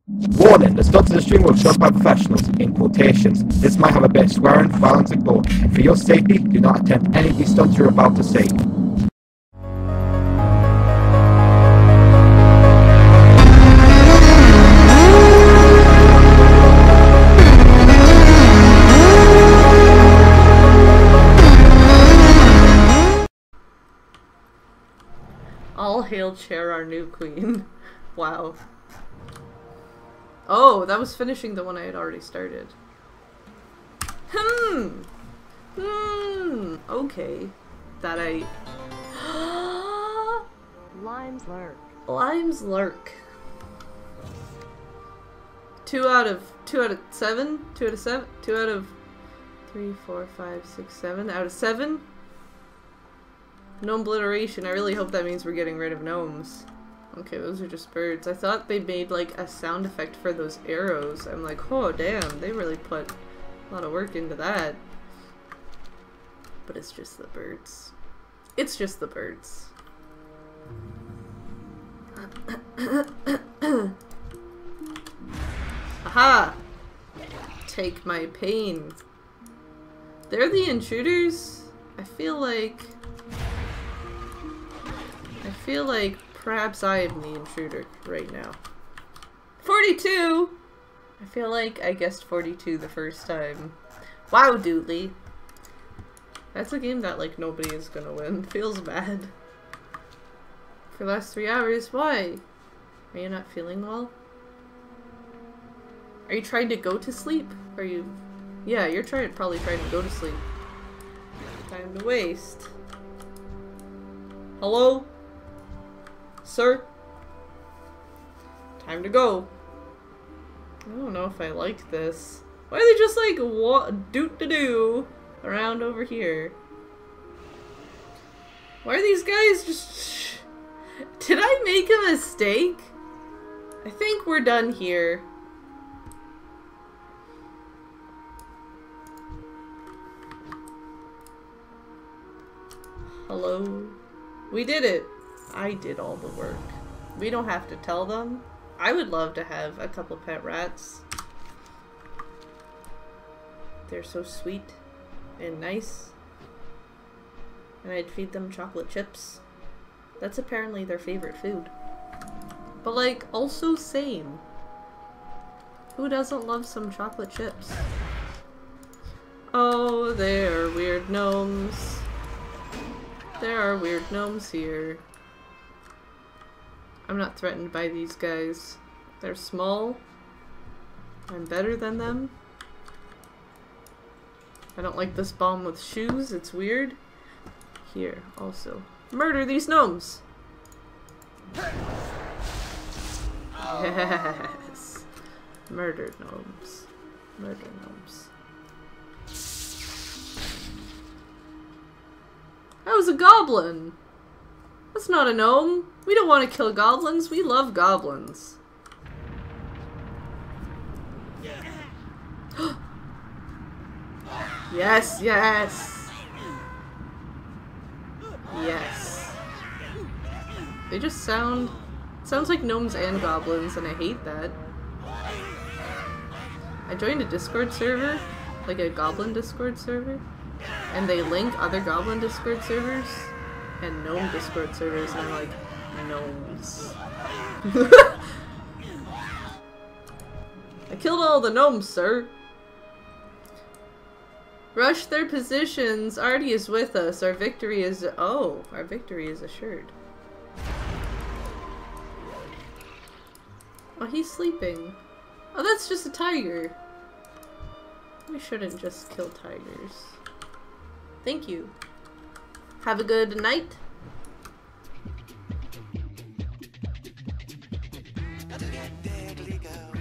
Warning, the stunts in the stream will be shot by professionals, in quotations. This might have a bit of swearing, violence and gore. For your safety, do not attempt any of these stunts you're about to see. All hail Chair, our new queen. Wow. Oh, that was finishing the one I had already started. Okay. That I... Limes Lurk. Limes Lurk. 2 out of 7? 2 out of 7? 2 out of 3, 4, 5, 6, 7 out of 7? Gnome obliteration. I really hope that means we're getting rid of gnomes. Okay, those are just birds. I thought they made like a sound effect for those arrows. I'm like, oh damn, they really put a lot of work into that. But it's just the birds. It's just the birds. Aha! Take my pain. They're the intruders? I feel like perhaps I am the intruder right now. 42! I feel like I guessed 42 the first time. Wow, Doodly. That's a game that, like, nobody is gonna win. Feels bad. For the last 3 hours, why? Are you not feeling well? Are you trying to go to sleep? Are you... Yeah, you're probably trying to go to sleep. Time to waste. Hello? Sir? Time to go. I don't know if I like this. Why are they just like doot-to-doo around over here? Why are these guys just... Did I make a mistake? I think we're done here. Hello? We did it. I did all the work. We don't have to tell them. I would love to have a couple pet rats. They're so sweet and nice. And I'd feed them chocolate chips. That's apparently their favorite food. But like, also same. Who doesn't love some chocolate chips? Oh, there are weird gnomes. There are weird gnomes here. I'm not threatened by these guys. They're small. I'm better than them. I don't like this bomb with shoes. It's weird. Here, also. Murder these gnomes! Yes! Murder gnomes. Murder gnomes. That was a goblin! That's not a gnome. We don't want to kill goblins. We love goblins. Yes, yes! Yes. They just sounds like gnomes and goblins, and I hate that. I joined a Discord server, like a goblin Discord server, and they link other goblin Discord servers and gnome Discord servers, and I'm like, gnomes. I killed all the gnomes, sir. Rush their positions. Artie is with us. Our victory is... Oh, our victory is assured. Oh, he's sleeping. Oh, that's just a tiger. We shouldn't just kill tigers. Thank you. Have a good night. Not to get deadly go.